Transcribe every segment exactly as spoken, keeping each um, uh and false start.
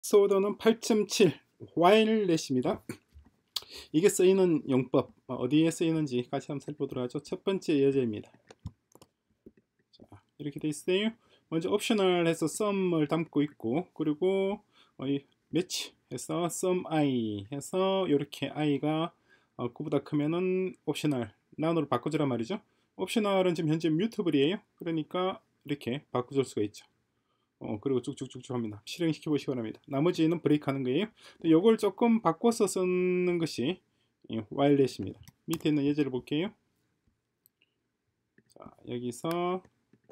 소더는 팔 점 칠 와일렛입니다. 이게 쓰이는 용법, 어디에 쓰이는지 같이 한번 살펴보도록 하죠. 첫 번째 예제입니다. 자, 이렇게 돼 있어요. 먼저 옵셔널 해서 썸을 담고 있고, 그리고 어, 이 매치 해서 썸 i 해서 이렇게 i가 어, 구보다 크면은 옵셔널 나우로 바꿔주란 말이죠. 옵셔널은 지금 현재 뮤트블이에요. 그러니까 이렇게 바꿔줄 수가 있죠. 어, 그리고 쭉쭉쭉쭉 합니다. 실행시켜 보시기 바랍니다. 나머지는 브레이크 하는 거예요. 이걸 조금 바꿔서 쓰는 것이 와일렛입니다. 밑에 있는 예제를 볼게요. 자, 여기서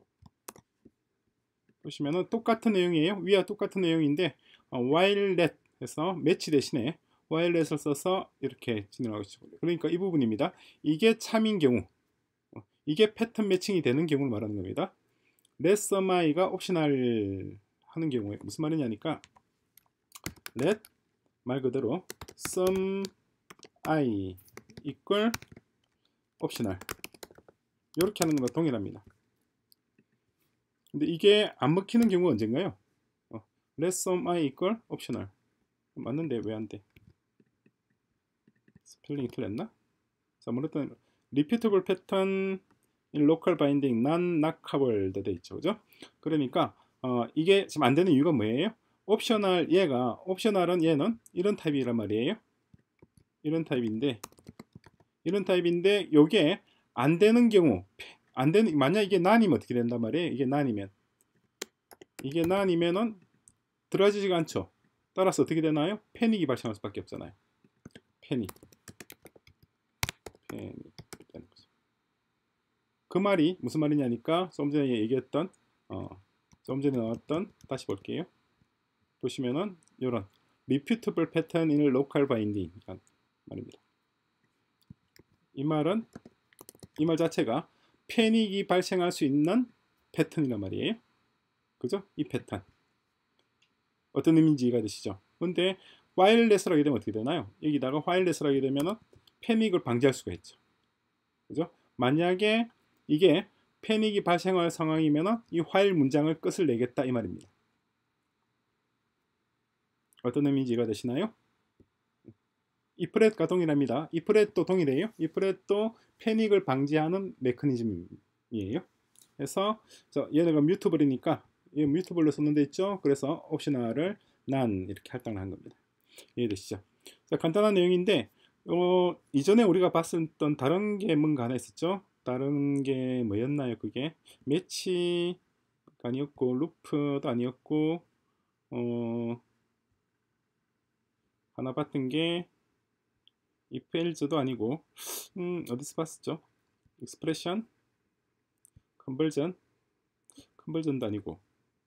보시면은 똑같은 내용이에요. 위와 똑같은 내용인데 어, 와일렛 해서 매치 대신에 와일렛을 써서 이렇게 진행하고 있습니다. 그러니까 이 부분입니다. 이게 참인 경우, 어, 이게 패턴 매칭이 되는 경우를 말하는 겁니다. let some i가 옵셔널 하는 경우에 무슨 말이냐니까 let 말 그대로 some i equal 옵셔널 이렇게 하는 것과 동일합니다. 근데 이게 안 먹히는 경우가 언젠가요? 어, let some i equal 옵셔널 맞는데 왜 안 돼? 스펠링이 틀렸나? 자, 뭐랬던 repeatable pattern in local binding non knockable 돼 있죠, 그죠? 그러니까 어, 이게 지금 안 되는 이유가 뭐예요? 옵셔널 얘가 옵셔널은 얘는 이런 타입이란 말이에요. 이런 타입인데 이런 타입인데 요게 안 되는 경우 안 되는 만약 이게 난이면 어떻게 된단 말이에요? 이게 난이면 이게 난이면은 들어가지가 않죠. 따라서 어떻게 되나요? 패닉이 발생할 수밖에 없잖아요. 패닉. 패닉. 그 말이 무슨 말이냐니까 좀 전에 얘기했던 어, 좀 전에 나왔던 다시 볼게요. 보시면은 이런 repeatable pattern in local binding 이란 말입니다. 이 말은 이 말 자체가 패닉이 발생할 수 있는 패턴이란 말이에요. 그죠? 이 패턴 어떤 의미인지 이해가 되시죠? 근데 와일렛을 하게 되면 어떻게 되나요? 여기다가 와일렛을 하게 되면은 패닉을 방지할 수가 있죠. 그죠? 만약에 이게 패닉이 발생할 상황이면은 이 while 문장을 끝을 내겠다 이 말입니다. 어떤 의미인지 이해가 되시나요? 이프렛과 동일합니다. 이프렛도 동일해요. 이프렛도 패닉을 방지하는 메커니즘이에요. 그래서 얘네가 뮤트블이니까 이 뮤트블로 쓰는 데 있죠. 그래서 옵셔널을 none 이렇게 할당을 한 겁니다. 이해되시죠? 자, 간단한 내용인데 어, 이전에 우리가 봤었던 다른 게 뭔가 하나 있었죠. 다른 게 뭐였나요? 그게 매치 아니었고 루프도 아니었고 어, 하나 봤던 게 if else도 아니고 음, 어디서 봤었죠? expression, conversion, conversion도 아니고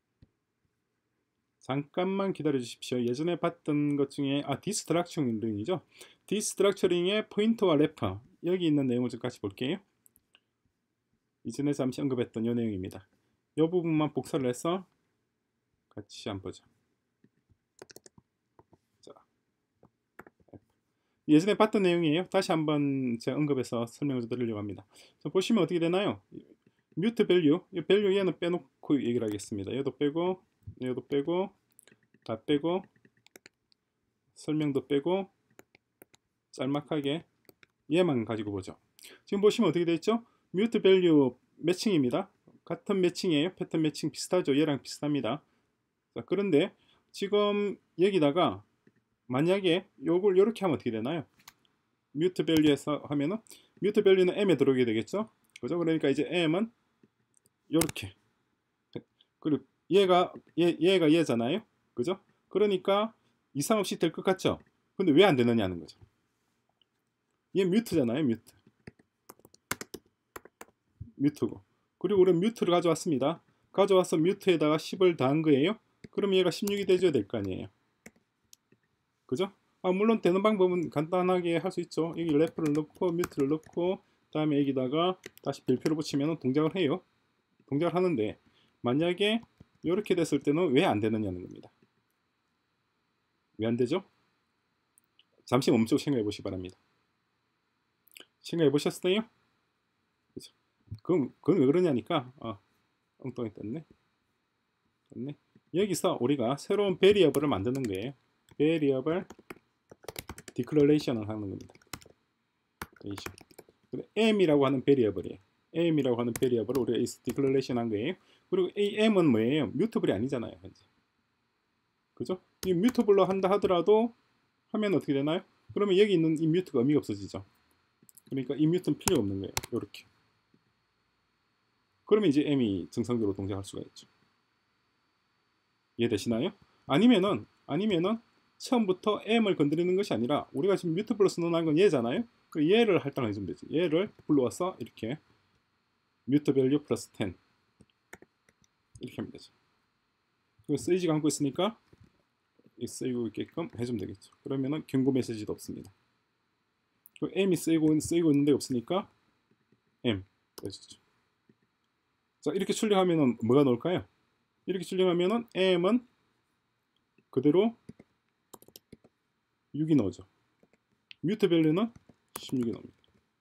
잠깐만 기다려 주십시오. 예전에 봤던 것 중에 아 디스트럭처링이죠. 디스트럭처링의 포인터와 래퍼 여기 있는 내용을 좀 같이 볼게요. 이전에 잠시 언급했던 이 내용입니다. 이 부분만 복사를 해서 같이 한번 보죠. 자, 예전에 봤던 내용이에요. 다시 한번 제가 언급해서 설명을 드리려고 합니다. 자, 보시면 어떻게 되나요? 뮤트 밸류, 이 밸류 얘는 빼놓고 얘기를 하겠습니다. 얘도 빼고, 얘도 빼고, 다 빼고, 설명도 빼고, 짤막하게 얘만 가지고 보죠. 지금 보시면 어떻게 되어 있죠? 뮤트 밸류 매칭입니다. 같은 매칭이에요. 패턴 매칭 비슷하죠. 얘랑 비슷합니다. 자, 그런데 지금 여기다가 만약에 요걸 이렇게 하면 어떻게 되나요? 뮤트 밸류에서 하면은 뮤트 밸류는 m에 들어오게 되겠죠. 그죠? 그러니까 이제 m은 이렇게 그리고 얘가 얘, 얘가 얘잖아요. 그죠? 그러니까 이상 없이 될 것 같죠? 근데 왜 안 되느냐는 거죠. 얘 뮤트잖아요. 뮤트. 뮤트고. 그리고 우리는 뮤트를 가져왔습니다. 가져와서 뮤트에다가 십을 더한 거예요. 그럼 얘가 십육이 돼줘야 될 거 아니에요. 그죠? 아, 물론 되는 방법은 간단하게 할 수 있죠. 여기 래퍼를 넣고 뮤트를 넣고 다음에 여기다가 다시 별표를 붙이면 동작을 해요. 동작을 하는데 만약에 이렇게 됐을 때는 왜 안 되느냐는 겁니다. 왜 안 되죠? 잠시 멈추고 생각해 보시기 바랍니다. 생각해 보셨어요? 그죠? 그건, 그건 왜 그러냐니까 아, 엉뚱하게 떴네. 떴네. 여기서 우리가 새로운 베리어블을 만드는 거예요. 베리어블 디클러레이션을 하는 겁니다. m이라고 하는 베리어블이에요. m이라고 하는 베리어블을 우리가 디클러레이션 한 거예요. 그리고 이 m은 뭐예요? 뮤터블이 아니잖아요. 현재. 그죠? 이 뮤터블로 한다 하더라도 하면 어떻게 되나요? 그러면 여기 있는 이 뮤트가 의미가 없어지죠. 그러니까 이 뮤트는 필요 없는 거예요. 이렇게. 그러면 이제 m이 정상적으로 동작할 수가 있죠. 이해되시나요? 아니면은 아니면은 처음부터 m을 건드리는 것이 아니라 우리가 지금 뮤트블로 선언한 건 얘잖아요. 그 얘를 할당해 주면 되지. 얘를 불러와서 이렇게 뮤트 밸류 플러스 텐 이렇게 하면 되죠. 그 쓰이지가 않고 있으니까 쓰이고 있게끔 해주면 되겠죠. 그러면은 경고 메시지도 없습니다. 그 m이 쓰이고 쓰이고 있는데 없으니까 m 해주죠. 자, 이렇게 출력하면은 뭐가 나올까요? 이렇게 출력하면은 m은 그대로 육이 나오죠. 뮤트 밸류는 십육이 나옵니다.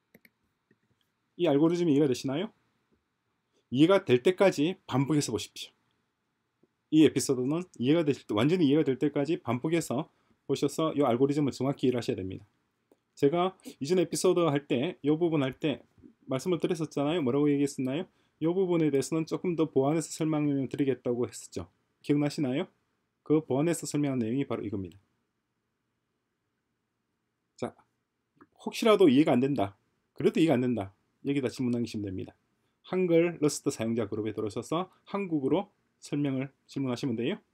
이 알고리즘이 이해가 되시나요? 이해가 될 때까지 반복해서 보십시오. 이 에피소드는 이해가 되실 때, 완전히 이해가 될 때까지 반복해서 보셔서 이 알고리즘을 정확히 이해를 하셔야 됩니다. 제가 이전 에피소드 할 때, 이 부분 할 때 말씀을 드렸었잖아요. 뭐라고 얘기했었나요? 이 부분에 대해서는 조금 더 보완해서 설명을 드리겠다고 했었죠. 기억나시나요? 그 보완해서 설명한 내용이 바로 이겁니다. 자, 혹시라도 이해가 안 된다. 그래도 이해가 안 된다. 여기다 질문 남기시면 됩니다. 한글 러스트 사용자 그룹에 들어오셔서 한국어로 설명을 질문하시면 돼요.